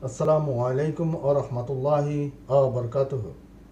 Assalamu alaikum wa rahmatullahi wa barakatuh.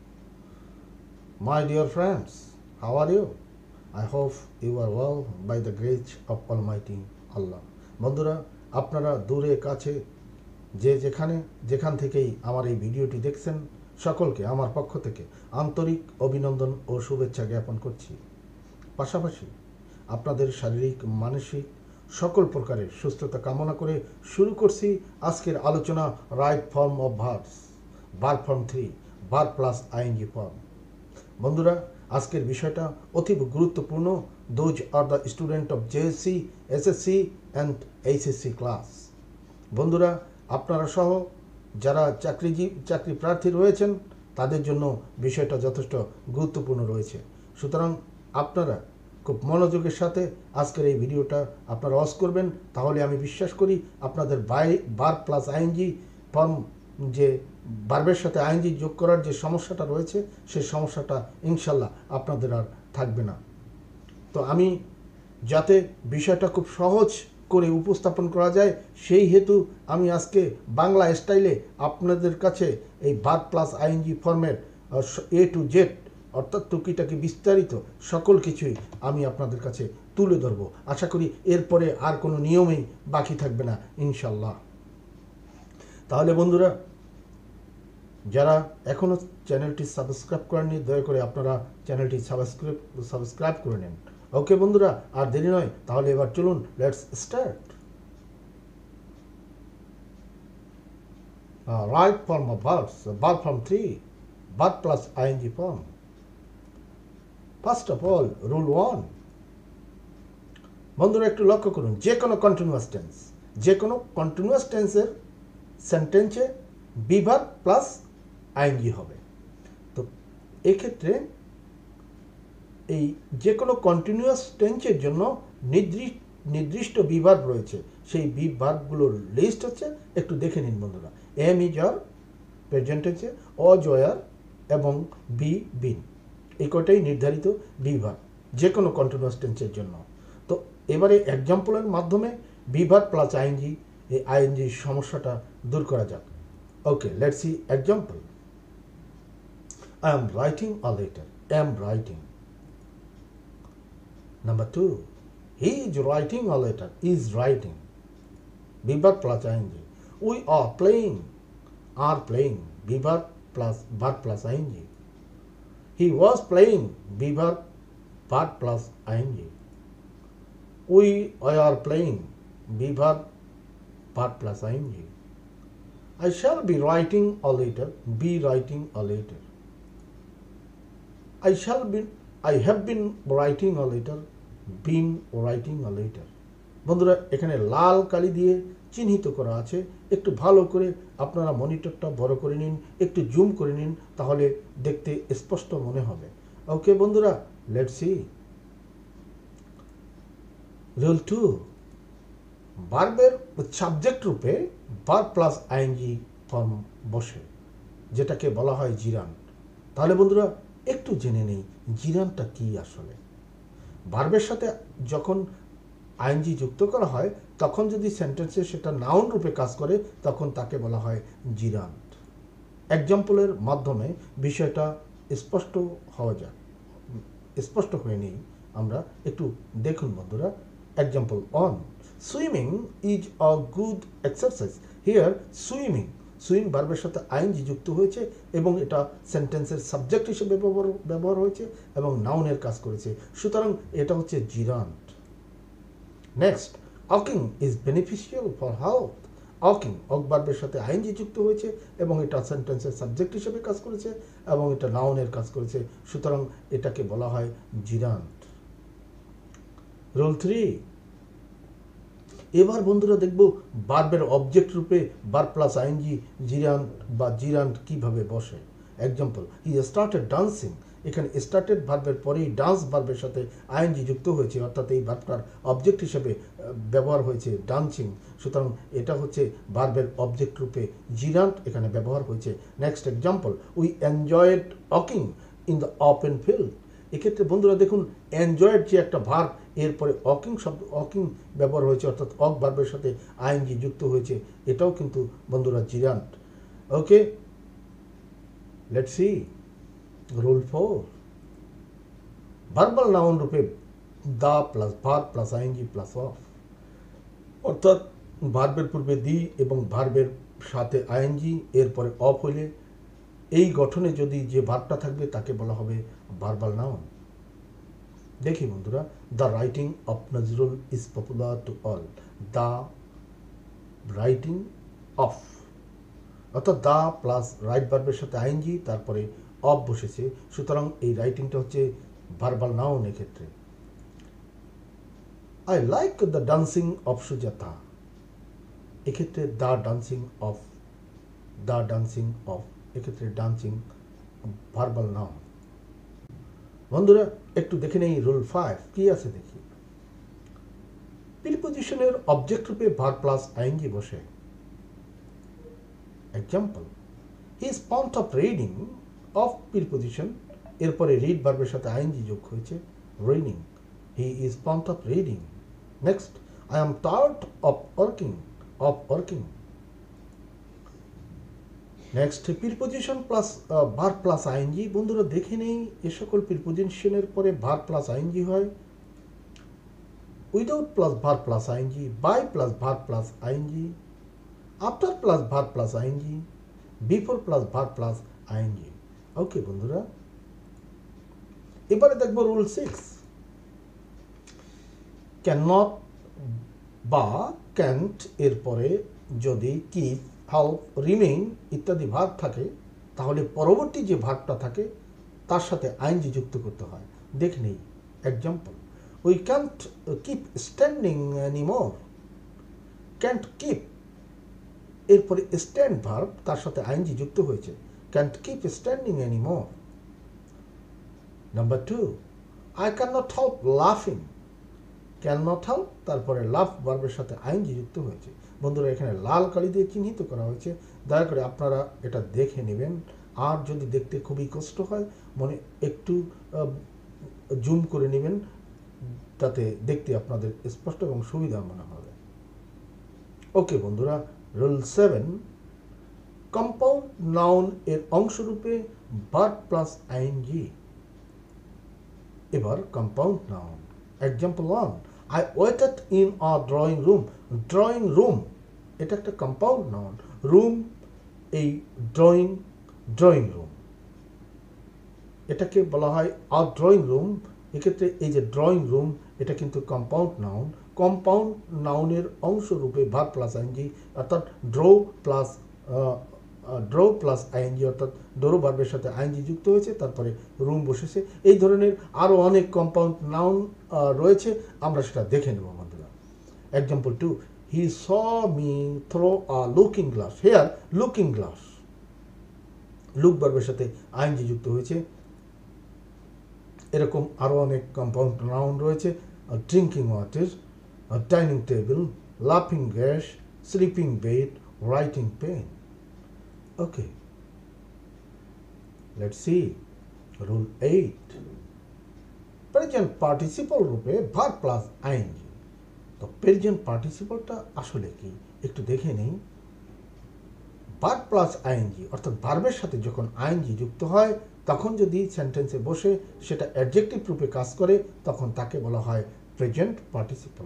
My dear friends, how are you? I hope you are well by the grace of Almighty Allah. বন্ধুরা, আপনারা দূরে কাছে যেখান থেকেই আমার এই ভিডিওটি দেখছেন, সকলকে আমার পক্ষ থেকে আন্তরিক অভিনন্দন ও শুভেচ্ছা জ্ঞাপন করছি। পাশাপাশি আপনাদের শারীরিক মানসিক সকল প্রকারের সুস্থতা কামনা করে শুরু করছি আজকের আলোচনা right form of verbs, verb form 3, verb plus ING form. বন্ধুরা, আজকের বিষয়টা অতি গুরুত্বপূর্ণ। Those are the student of JSC, SSC and HSC class. বন্ধুরা, আপনারা সহ যারা চাকরি প্রার্থী রয়েছেন তাদের জন্য বিষয়টা যথেষ্ট গুরুত্বপূর্ণ রয়েছে। সুতরাং আপনারা খুব মনোযোগের সাথে আজকের এই ভিডিওটা আপনারা ওয়াচ করবেন, তাহলে আমি বিশ্বাস করি আপনাদের ভার্ব প্লাস আইএনজি ফর্ম, যে ভার্বের সাথে আইএনজি যোগ করার যে সমস্যাটা রয়েছে সেই সমস্যাটা ইনশাল্লাহ আপনাদের আর থাকবে না। তো আমি যাতে বিষয়টা খুব সহজ করে উপস্থাপন করা যায় সেই হেতু আমি আজকে বাংলা স্টাইলে আপনাদের কাছে এই ভার্ব প্লাস আইএনজি ফর্মের এ টু জেড, অর্থাৎ টুকিটাকি বিস্তারিত সকল কিছুই আমি আপনাদের কাছে তুলে ধরবো। আশা করি এরপরে আর কোনো নিয়মেই বাকি থাকবে না ইনশাল্লাহ। তাহলে বন্ধুরা, যারা এখনও চ্যানেলটি সাবস্ক্রাইব করেননি, দয়া করে আপনারা চ্যানেলটি সাবস্ক্রাইব করে নেন। ওকে বন্ধুরা, আর দেরি নয়, তাহলে এবার চলুন, let's start. Right form of verbs, verb form 3, verb plus ING form. First of all, rule 1। বন্ধুরা একটু লক্ষ্য করুন, যে কোনো কন্টিনিউয়াস টেন্সের সেন্টেন্সে বি ভার্ব প্লাস আইএনজি হবে। তো এক্ষেত্রে এই যে কোনো কন্টিনিউয়াস টেন্সের জন্য নির্দিষ্ট বি ভার্ব রয়েছে। সেই বি ভার্বগুলোর লিস্ট হচ্ছে, একটু দেখে নিন বন্ধুরা। এম ইজ আর প্রেজেন্ট টেন্সে, অজ ওয়ার এবং বি বিন, এই কটাই নির্ধারিত বি ভার্ব যে কোনো কন্টিনিউয়াস টেন্সের জন্য। তো এবারে এক্সাম্পলের মাধ্যমে বি ভার্ব প্লাস আইএনজি, এই আইএনজি সমস্যাটা দূর করা যাক। Okay, let's see example. I am writing a letter. Am writing. Number 2. He is writing a letter. Is writing. Be verb plus ing. We are playing. Are playing. Be verb plus ing. He was playing. Be verb plus ing. We are playing. Be verb plus ing. I shall be writing a letter. Be writing a letter. I have been writing a letter, been writing a letter. বন্ধুরা, এখানে লাল কালি দিয়ে চিহ্নিত করা আছে। একটু ভালো করে আপনারা মনিটরটা বড় করে নিন, একটু জুম করে নিন, তাহলে দেখতে স্পষ্ট মনে হবে। ওকে বন্ধুরা, লেটস সি। রুল 2, ভার্বের সাবজেক্ট রূপে ভার্ব প্লাস আইএনজি ফর্ম বসে, যেটাকে বলা হয় জিরান। তাহলে বন্ধুরা একটু জেনে নেই জিরানটা কি আসলে। ভার্বের সাথে যখন আইএনজি যুক্ত করা হয়, তখন যদি সেন্টেন্সে সেটা নাউন রূপে কাজ করে, তখন তাকে বলা হয় জিরান। এক্সাম্পলের মাধ্যমে বিষয়টা স্পষ্ট হয়ে নেই আমরা। একটু দেখুন বন্ধুরা। Example 1, swimming is a good exercise. Here swimming ভার্বের সাথে আইএনজি যুক্ত হয়েছে এবং এটা সেন্টেন্সের সাবজেক্ট হিসেবে ব্যবহার হয়েছে এবং নাউনের কাজ করেছে, সুতরাং এটা হচ্ছে gerund. Next, walking is beneficial for health. Walking ভার্বের সাথে আইএনজি যুক্ত হয়েছে এবং এটা সেন্টেন্সের সাবজেক্ট হিসেবে কাজ করেছে এবং এটা নাউনের কাজ করেছে, সুতরাং এটাকে বলা হয় জিরান্ট। রুল 3। এবার বন্ধুরা দেখব ভার্বের অবজেক্ট রূপে ভার্ব প্লাস আইএনজি জিরান্ট কিভাবে বসে। Example, he started dancing. এখানে স্টার্টেড ভার্বের পরেই ডান্স ভার্বের সাথে আইএনজি যুক্ত হয়েছে, অর্থাৎ এই ভার্বটার অবজেক্ট হিসেবে ব্যবহার হয়েছে ডান্সিং, সুতরাং এটা হচ্ছে ভার্বের অবজেক্ট রূপে জিরান্ট এখানে ব্যবহার হয়েছে। Next example, we enjoyed walking in the open field. এক্ষেত্রে বন্ধুরা দেখুন, এনজয়েড যে একটা ভার্ব, এরপরে অকিং শব্দ অকিং ব্যবহার হয়েছে, অর্থাৎ অক ভার্বের সাথে আইএনজি যুক্ত হয়েছে, এটাও কিন্তু বন্ধুরা gerund. Okay, let's see rule 4। Verbal noun রূপে the plus verb plus ING plus of, অর্থাৎ ভার্বের পূর্বে দি এবং ভার্বের সাথে আইএনজি এরপরে অফ হইলে এই গঠনে যদি যে ভার্বটা থাকবে তাকে বলা হবে ভার্বাল নাউন। দেখি বন্ধুরা, the writing of Nazrul is popular to all. The writing of, অর্থাৎ দ্য প্লাস রাইট ভার্বের সাথে আইএনজি তারপরে অফ বসেছে, সুতরাং এই রাইটিংটা হচ্ছে ভার্বাল নাউন এক্ষেত্রে। I like the dancing of Sujata, এক্ষেত্রে the dancing of, the dancing of, এক্ষেত্রে ডান্সিং ভার্বাল নাউন। বন্ধুরা একটু দেখে নেই রুল 5 কি আছে দেখি। প্রিপোজিশনের অবজেক্ট রূপে ভার্ব প্লাস আইএনজি বসে। Example, he is fond of reading of preposition, এরপরে রিড ভার্বের সাথে আইএনজি যোগ হয়েছে, reading, he is fond of reading. Next, I am tired of working, of working. Next, preposition plus verb plus ING. বন্ধুরা দেখে নেই এ সকল প্রিপোজিশনের পরে ভার্ব প্লাস আইএনজি হয়। Without plus verb plus ING, by plus verb plus ING, after plus verb plus ING, before plus verb plus ING. Okay বন্ধুরা, এবারে দেখব রুল 6। ক্যান নট বা ক্যান্ট এরপরে যদি কিপ, হেল্প, রিমেইন ইত্যাদি verb থাকে তাহলে পরবর্তী যে ভার্বটা থাকে তার সাথে আইএনজি যুক্ত করতে হয়। দেখে নেই example, we can't keep standing anymore. Can't keep, এরপরে স্ট্যান্ড ভার্ব তার সাথে আইএনজি যুক্ত হয়েছে, can't keep standing anymore. Number 2, I can not help লাফিং। ক্যান নট হেল্প তারপরে লাফ ভার্বের সাথে আইএনজি যুক্ত হয়েছে। বন্ধুরা এখানে লাল কালি দিয়ে চিহ্নিত করা হয়েছে, দয়া করে আপনারা এটা দেখে নেবেন। আর যদি দেখতে খুবই কষ্ট হয় মনে একটু জুম করে নেবেন, তাতে দেখতে আপনাদের স্পষ্ট এবং সুবিধা মনে হবে। ওকে বন্ধুরা, রুল 7, কম্পাউন্ড নাউন এর অংশরূপে ভার্ব প্লাস আইএনজি। এবার compound noun. Example 1, I waited in a drawing room. Drawing room এটা একটা কম্পাউন্ড নাউন, রুম এই ড্রয়িং, ড্রয়িং রুম এটাকে বলা হয় আ ড্রয়িং রুম। এক্ষেত্রে এই যে ড্রয়িং রুম এটা কিন্তু কম্পাউন্ড নাউন। কম্পাউন্ড নাউনের অংশরূপে ভার্ব প্লাস আইএনজি, অর্থাৎ ড্র প্লাস আইএনজি, অর্থাৎ ড্রো ভার্বের সাথে আইএনজি যুক্ত হয়েছে, তারপরে রুম বসেছে। এই ধরনের আরও অনেক কম্পাউন্ড নাউন রয়েছে, আমরা সেটা দেখে নেব বন্ধুরা। Example 2, he saw me through a looking glass. Here looking glass, look ভার্বের সাথে আইএনজি যুক্ত হয়েছে। এরকম আরও অনেক কম্পাউন্ড নাউন রয়েছে, ড্রিঙ্কিং ওয়াটার, ডাইনিং টেবিল, লাফিং gas, sleeping bed, writing pen. Okay, let's see rule 8, present participle রূপে ভার্ব প্লাস আইএনজি। তো প্রেজেন্ট পার্টিসিপলটা আসলে কি একটু দেখে নেই। ভার্ব প্লাস আইএনজি অর্থাৎ ভার্বের সাথে যখন আইএনজি যুক্ত হয় তখন যদি সেন্টেন্সে বসে সেটা অ্যাডজেক্টিভ রূপে কাজ করে তখন তাকে বলা হয় প্রেজেন্ট পার্টিসিপল।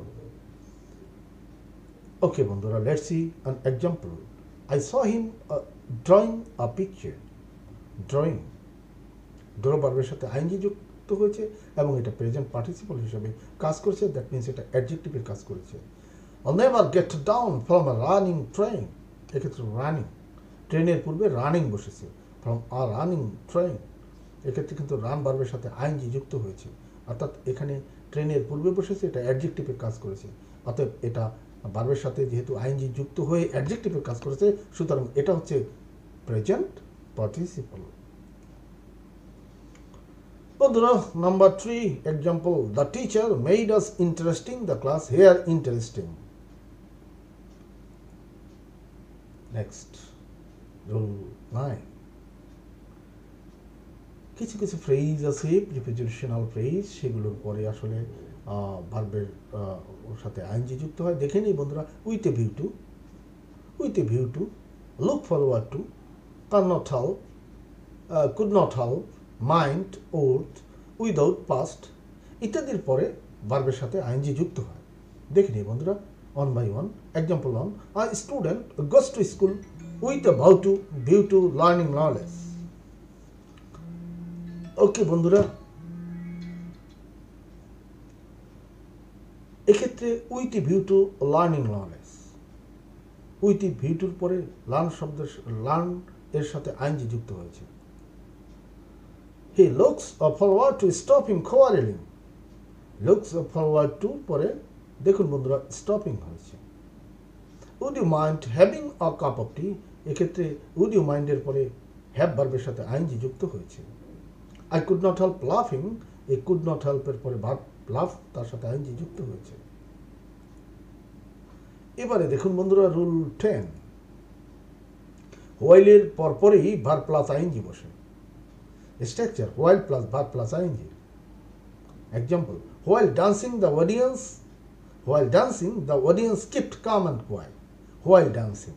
ওকে বন্ধুরা, let's see an example. I saw him drawing a picture. Drawing, draw ভার্বের সাথে আইএনজি যুক্ত হয়েছে এবং এটা প্রেজেন্ট পার্টিসিপল হিসেবে কাজ করছে, দ্যাট মিনস এটা অ্যাডজেক্টিভের কাজ করেছে। I never get down from a running train. এক্ষেত্রে রানিং, ট্রেনের পূর্বে রানিং বসেছে, ফ্রম আ রানিং ট্রেন। এক্ষেত্রে কিন্তু রান ভার্বের সাথে আইএনজি যুক্ত হয়েছে, অর্থাৎ এখানে ট্রেনের পূর্বে বসেছে, এটা অ্যাডজেক্টিভের কাজ করেছে। অতএব এটা ভার্বের সাথে যেহেতু আইএনজি যুক্ত হয়ে অ্যাডজেক্টিভের কাজ করেছে, সুতরাং এটা হচ্ছে প্রেজেন্ট পার্টিসিপল। বন্ধুরা number 3 example, the teacher made us interesting the class. Here interesting. Next rule 9, কিছু কিছু ফ্রেজ আছে প্রিপোজিশনাল ফ্রেজ, সেগুলোর পরে আসলে ভার্বের ওর সাথে আইএনজি যুক্ত হয়। দেখে নিই বন্ধুরা, with a view to, with a view to, look forward to, cannot help, could not help, mind, would, without, past ইত্যাদির পরে ভার্বের সাথে আইএনজি যুক্ত হয়। দেখে নিই বন্ধুরা, one by one. Example one, a student goes to school with a view to learning knowledge. Okay বন্ধুরা, এক্ষেত্রে with a view to learning knowledge, with a view টুর পরে লার্ন এর সাথে আইএনজি যুক্ত হয়েছে। He looks forward to stopping quarreling, looks forward to পরে দেখুন বন্ধুরা স্টপিং হয়েছে। Would you mind having a cup of tea, এক্ষেত্রে উড ইউ মাইন্ডের পরে হ্যাভ ভার্বের সাথে আইএনজি যুক্ত হয়েছে। আই কুড নট হেল্প লাফিং, এই কুড নট হেল্পের পরে ভার্ব লাফ তার সাথে আইএনজি যুক্ত হয়েছে। এবারে দেখুন বন্ধুরা রুল 10, হোয়াইলের পরপরই ভার্ব প্লাস আইএনজি বসে। Structure while plus verb plus ING. Example, while dancing the audience kept calm and quiet. While dancing,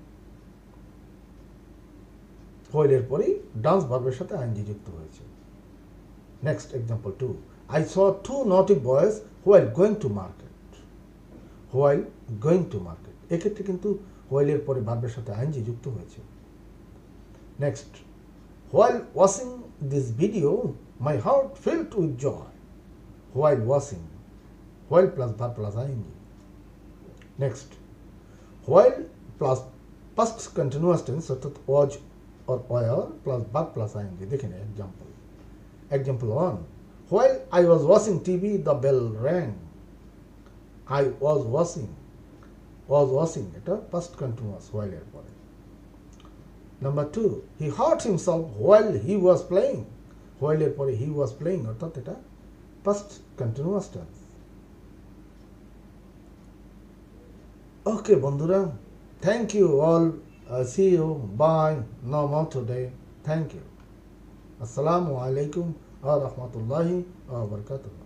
হোয়াইলের পরেই ডান্স ভার্বের সাথে আইএনজি যুক্ত হয়েছে। Next example 2, I saw two naughty boys while going to market. While going to market, এক্ষেত্রে কিন্তু হোয়াইলের পরে ভার্বের সাথে আইএনজি যুক্ত হয়েছে। Next, while watching this video my heart filled with joy. While watching, while plus verb plus ING. Next, while plus past continuous tense অর্থাৎ was or were plus verb plus ing. দেখেন example. Example 1, while I was watching TV the bell rang. I was watching এটা past continuous while এর পরে। Number 2, he hurt himself while he was playing. while এর পরে he was playing অর্থাৎ এটা past continuous tense। Okay বন্ধুরা, thank you all, see you, bye, no more today, thank you, assalamu alaikum wa rahmatullahi wa barakatuh।